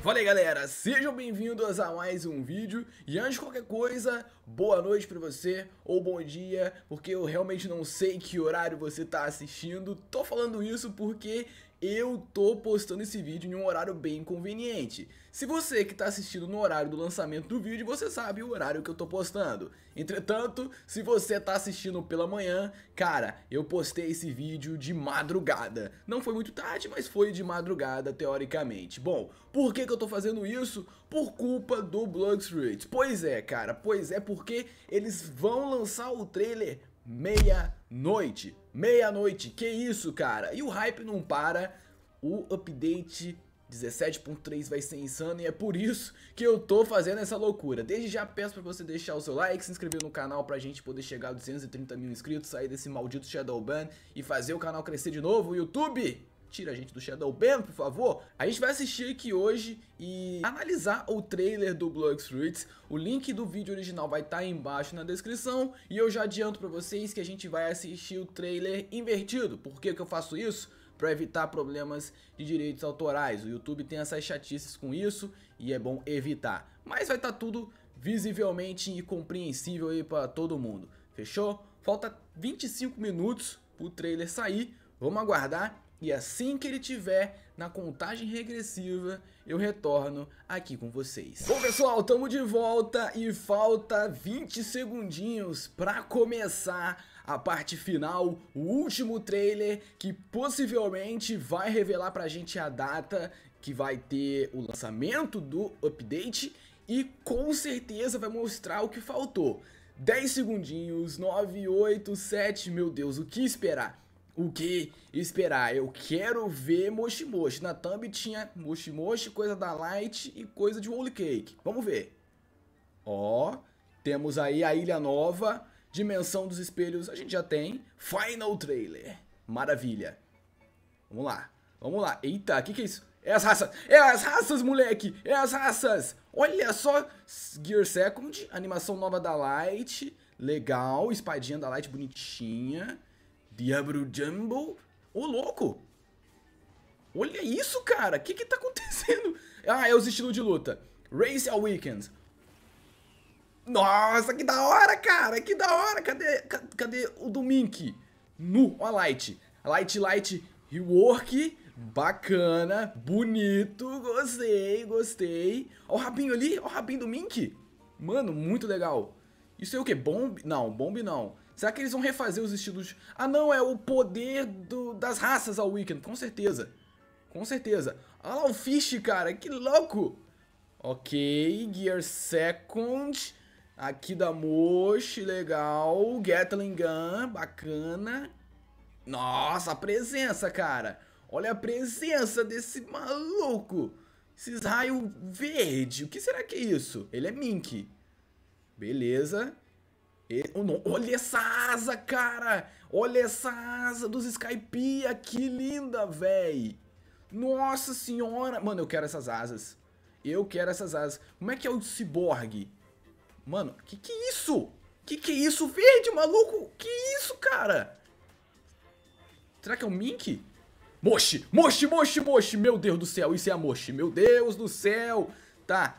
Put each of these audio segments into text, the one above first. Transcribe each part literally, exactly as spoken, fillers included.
Fala aí galera, sejam bem-vindos a mais um vídeo. E antes de qualquer coisa, boa noite pra você ou bom dia, porque eu realmente não sei que horário você tá assistindo. Tô falando isso porque eu tô postando esse vídeo em um horário bem conveniente. Se você que tá assistindo no horário do lançamento do vídeo, você sabe o horário que eu tô postando. Entretanto, se você tá assistindo pela manhã, cara, eu postei esse vídeo de madrugada. Não foi muito tarde, mas foi de madrugada teoricamente. Bom, por que que eu tô fazendo isso? Por culpa do Bloxroot. Pois é, cara, pois é porque eles vão lançar o trailer meia-noite. Meia-noite, que isso, cara? E o hype não para, o update dezessete ponto três vai ser insano e é por isso que eu tô fazendo essa loucura. Desde já peço pra você deixar o seu like, se inscrever no canal pra gente poder chegar a duzentos e trinta mil inscritos, sair desse maldito Shadowban e fazer o canal crescer de novo. O YouTube, tira a gente do Shadowban, por favor. A gente vai assistir aqui hoje e analisar o trailer do Bloxroot. O link do vídeo original vai estar aí embaixo na descrição. E eu já adianto pra vocês que a gente vai assistir o trailer invertido. Por que que eu faço isso? Para evitar problemas de direitos autorais. O YouTube tem essas chatices com isso e é bom evitar. Mas vai estar tudo visivelmente e compreensível aí para todo mundo. Fechou? Falta vinte e cinco minutos para o trailer sair. Vamos aguardar. E assim que ele tiver na contagem regressiva, eu retorno aqui com vocês. Bom pessoal, estamos de volta e falta vinte segundinhos para começar a parte final, o último trailer que possivelmente vai revelar pra gente a data que vai ter o lançamento do update e com certeza vai mostrar o que faltou. dez segundinhos, nove, oito, sete, meu Deus, o que esperar? O que esperar? Eu quero ver Moshi Moshi. Na thumb tinha Moshi Moshi, coisa da Light e coisa de Whole Cake. Vamos ver. Ó, temos aí a Ilha Nova, Dimensão dos Espelhos, a gente já tem. Final Trailer. Maravilha. Vamos lá, vamos lá. Eita, o que que é isso? É as raças, é as raças, moleque, é as raças. Olha só, Gear Second, animação nova da Light. Legal, espadinha da Light bonitinha. Diablo Jumbo. Ô, louco. Olha isso, cara. O que que tá acontecendo? Ah, é os estilos de luta. Race Awakens. Nossa, que da hora, cara. Que da hora. Cadê, cadê o do Mink? Nu, ó a Light. Light, Light, Rework. Bacana. Bonito. Gostei, gostei. Ó o rabinho ali. Ó o rabinho do Mink. Mano, muito legal. Isso é o que? Bomb? Não, Bomb não. Será que eles vão refazer os estilos? Ah não, é o poder do, das raças ao Weekend, com certeza. Com certeza. Olha lá o Fish, cara, que louco. Ok, Gear Second. Aqui da Moshi, legal. Gatling Gun, bacana. Nossa, a presença, cara. Olha a presença desse maluco. Esses raios verde. O que será que é isso? Ele é Mink. Beleza. Olha essa asa, cara. Olha essa asa dos Skypiea. Que linda, véi. Nossa senhora. Mano, eu quero essas asas. Eu quero essas asas. Como é que é o Cyborg? Mano, que que é isso? Que que é isso verde, maluco? Que isso, cara? Será que é o Mink? Moshi, Moshi, Moshi, Moshi. Meu Deus do céu, isso é a Moshi. Meu Deus do céu. Tá.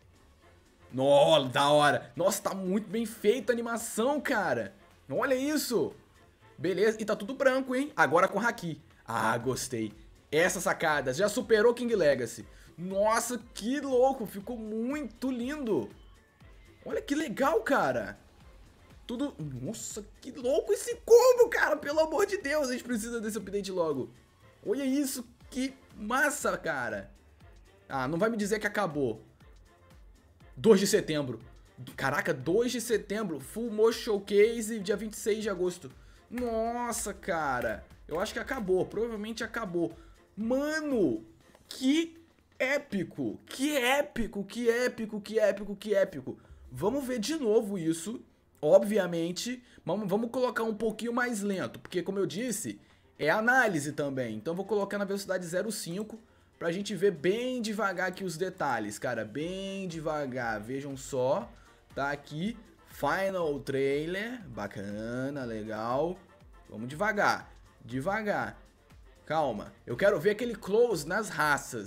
Nossa, da hora. Nossa, tá muito bem feita a animação, cara. Olha isso. Beleza, e tá tudo branco, hein? Agora com Haki. Ah, gostei. Essa sacada já superou King Legacy. Nossa, que louco. Ficou muito lindo. Olha que legal, cara. Tudo... Nossa, que louco esse combo, cara. Pelo amor de Deus, a gente precisa desse update logo. Olha isso, que massa, cara. Ah, não vai me dizer que acabou. dois de setembro. Caraca, dois de setembro. Full Motion Showcase, dia vinte e seis de agosto. Nossa, cara. Eu acho que acabou. Provavelmente acabou. Mano, que épico. Que épico, que épico, que épico, que épico. Vamos ver de novo isso. Obviamente. Vamos, vamos colocar um pouquinho mais lento. Porque, como eu disse, é análise também. Então, vou colocar na velocidade zero vírgula cinco. Pra gente ver bem devagar aqui os detalhes, cara, bem devagar, vejam só, tá aqui, Final Trailer, bacana, legal, vamos devagar, devagar, calma, eu quero ver aquele close nas raças,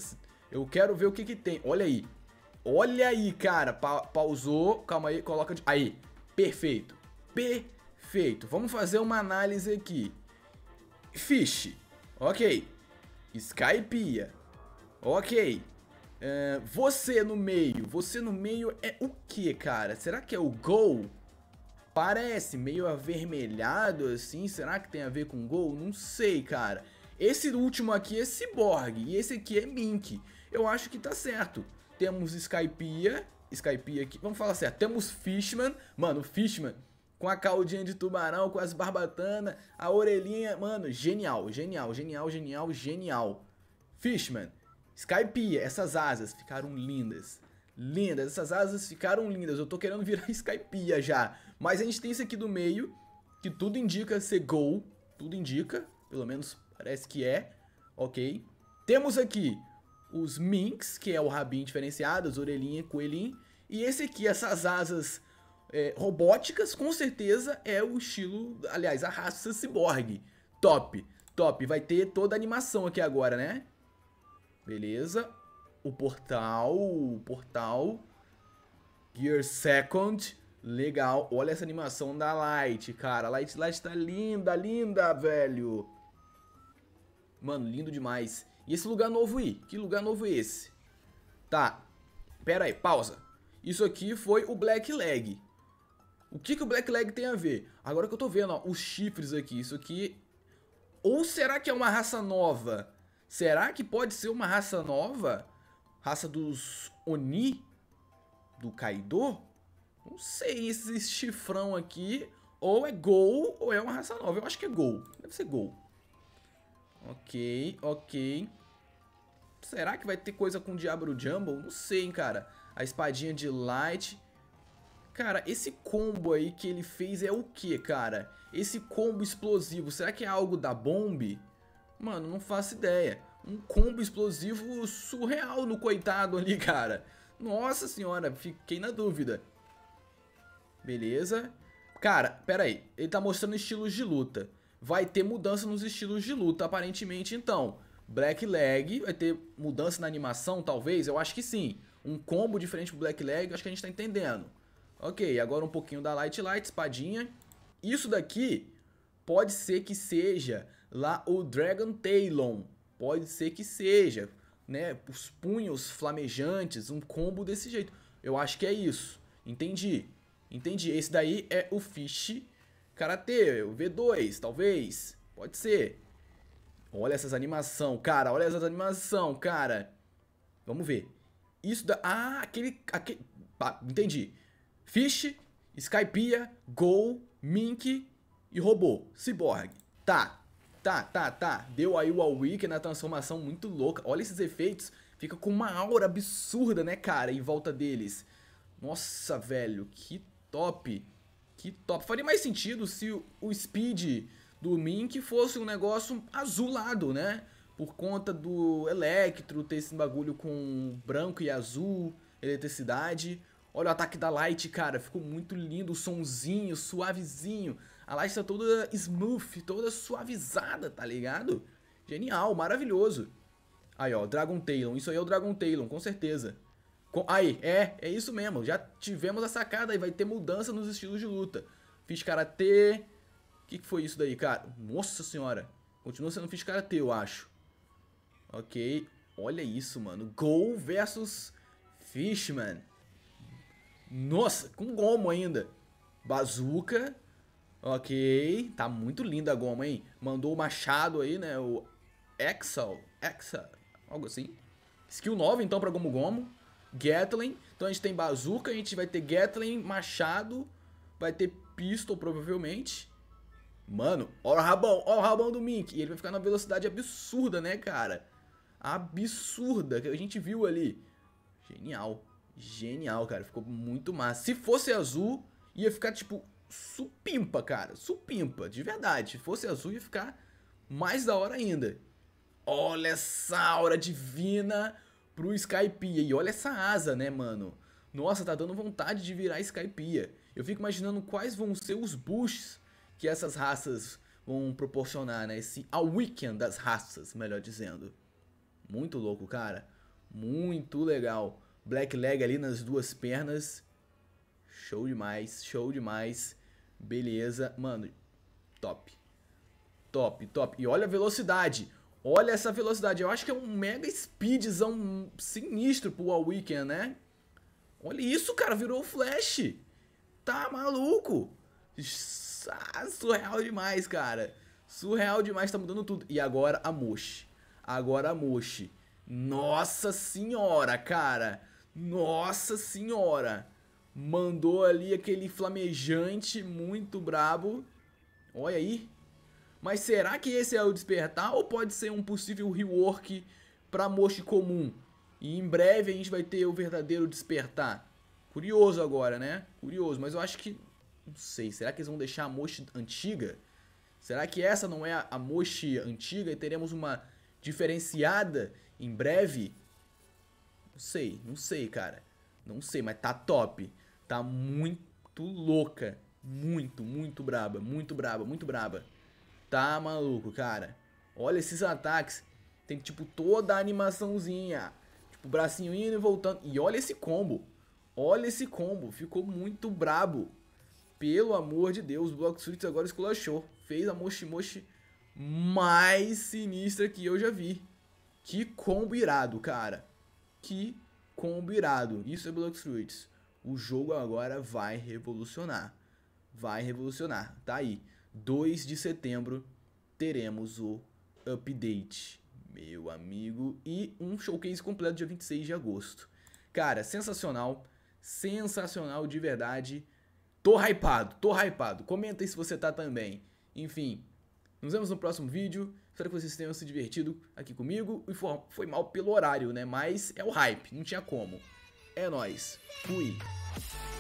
Eu quero ver o que que tem. Olha aí. Olha aí, cara. Pa pausou. Calma aí, coloca de... Aí. Perfeito. Perfeito. Vamos fazer uma análise aqui. Fish. Ok. Skypiea. Ok. Uh, você no meio. Você no meio é o que, cara? Será que é o Gol? Parece meio avermelhado assim. Será que tem a ver com Gol? Não sei, cara. Esse último aqui é Cyborg. E esse aqui é Mink. Eu acho que tá certo. Temos Skypiea. Skypiea aqui. Vamos falar certo. Temos Fishman. Mano, Fishman com a caldinha de tubarão, com as barbatanas, a orelhinha. Mano, genial, genial, genial, genial, genial. Fishman. Skypiea. Essas asas ficaram lindas. Lindas. Essas asas ficaram lindas. Eu tô querendo virar Skypiea já. Mas a gente tem esse aqui do meio, que tudo indica ser Gol. Tudo indica. Pelo menos parece que é. Ok. Temos aqui os Minks, que é o rabinho diferenciado, as orelhinhas, coelhinho. E esse aqui, essas asas é, robóticas, com certeza é o estilo, aliás, a raça Cyborg. Top, top. Vai ter toda a animação aqui agora, né? Beleza. O portal, o portal. Gear Second. Legal. Olha essa animação da Light, cara. A Light, Light tá linda, linda, velho. Mano, lindo demais. E esse lugar novo aí? Que lugar novo é esse? Tá. Pera aí, pausa. Isso aqui foi o Black Leg. O que que o Black Leg tem a ver? Agora que eu tô vendo, ó, os chifres aqui. Isso aqui... Ou será que é uma raça nova? Será que pode ser uma raça nova? Raça dos Oni? Do Kaido? Não sei, esse chifrão aqui... Ou é Gol, ou é uma raça nova. Eu acho que é Gol. Deve ser Gol. Ok, ok. Será que vai ter coisa com o Diablo Jumble? Não sei, hein, cara. A espadinha de Light. Cara, esse combo aí que ele fez é o que, cara? Esse combo explosivo, será que é algo da Bomb? Mano, não faço ideia. Um combo explosivo surreal no coitado ali, cara. Nossa senhora, fiquei na dúvida. Beleza. Cara, pera aí. Ele tá mostrando estilos de luta. Vai ter mudança nos estilos de luta, aparentemente, então. Black Leg, vai ter mudança na animação, talvez? Eu acho que sim. Um combo diferente pro Black Leg, acho que a gente tá entendendo. Ok, agora um pouquinho da Light Light, espadinha. Isso daqui pode ser que seja lá o Dragon Talon. Pode ser que seja, né? Os punhos flamejantes, um combo desse jeito. Eu acho que é isso. Entendi. Entendi. Esse daí é o Fish Karate, o V dois, talvez. Pode ser. Olha essas animação, cara. Olha essas animação, cara. Vamos ver. Isso da... Ah, aquele... aquele... Ah, entendi. Fish, Skypiea, Gol, Mink e Robô. Cyborg. Tá. Tá, tá, tá. Deu aí o All-Week na transformação muito louca. Olha esses efeitos. Fica com uma aura absurda, né, cara? Em volta deles. Nossa, velho. Que top. Que top. Faria mais sentido se o Speed do Mink fosse um negócio azulado, né? Por conta do Electro ter esse bagulho com branco e azul, eletricidade. Olha o ataque da Light, cara. Ficou muito lindo. O sonzinho, suavezinho. A Light tá toda smooth, toda suavizada, tá ligado? Genial, maravilhoso. Aí, ó, Dragon Talon. Isso aí é o Dragon Talon, com certeza. Com... Aí, é, é isso mesmo. Já tivemos a sacada aí. Vai ter mudança nos estilos de luta. Fiz Karate. O que, que foi isso daí, cara? Nossa senhora. Continua sendo Fiz Karate, eu acho. Ok. Olha isso, mano. Gol versus Fishman. Nossa, com gomo ainda. Bazooka. Ok. Tá muito linda a goma, hein? Mandou o machado aí, né? O Exal. Exal. Algo assim. Skill nova, então, pra Gomu Gomu. Gatling. Então a gente tem Bazooka. A gente vai ter Gatling, machado. Vai ter Pistol, provavelmente. Mano, ó o rabão. Ó o rabão do Mink. E ele vai ficar numa velocidade absurda, né, cara? Absurda. Que a gente viu ali. Genial. Genial, cara. Ficou muito massa. Se fosse azul, ia ficar, tipo, supimpa, cara. Supimpa, de verdade. Se fosse azul, ia ficar mais da hora ainda. Olha essa aura divina pro Skypiea. E olha essa asa, né, mano? Nossa, tá dando vontade de virar Skypiea. Eu fico imaginando quais vão ser os boosts que essas raças vão proporcionar, né? Esse awaken das raças, melhor dizendo. Muito louco, cara. Muito legal. Black Leg ali nas duas pernas. Show demais, show demais. Beleza, mano. Top. Top, top. E olha a velocidade. Olha essa velocidade. Eu acho que é um mega speedzão sinistro pro All Weekend, né? Olha isso, cara. Virou Flash. Tá maluco. Ah, surreal demais, cara. Surreal demais. Tá mudando tudo. E agora a Moshi. Agora a Moshi. Nossa senhora, cara. Nossa senhora. Mandou ali aquele flamejante muito brabo. Olha aí. Mas será que esse é o despertar ou pode ser um possível rework pra Moshi comum? E em breve a gente vai ter o verdadeiro despertar. Curioso agora, né? Curioso, mas eu acho que... Não sei, será que eles vão deixar a Moshi antiga? Será que essa não é a Moshi antiga e teremos uma diferenciada em breve? Não sei, não sei, cara. Não sei, mas tá top. Tá muito louca. Muito, muito braba. Muito braba, muito braba. Tá maluco, cara. Olha esses ataques. Tem tipo toda a animaçãozinha. Tipo, bracinho indo e voltando. E olha esse combo. Olha esse combo. Ficou muito brabo. Pelo amor de Deus. O Blox Fruits agora esculachou. Fez a Moshi Moshi mais sinistra que eu já vi. Que combo irado, cara. Que combo irado. Isso é Blox Fruits. O jogo agora vai revolucionar. Vai revolucionar. Tá aí. dois de setembro teremos o update, meu amigo. E um showcase completo dia vinte e seis de agosto. Cara, sensacional. Sensacional de verdade. Tô hypado, tô hypado. Comenta aí se você tá também. Enfim, nos vemos no próximo vídeo. Espero que vocês tenham se divertido aqui comigo. E foi mal pelo horário, né? Mas é o hype, não tinha como. É nóis. Fui.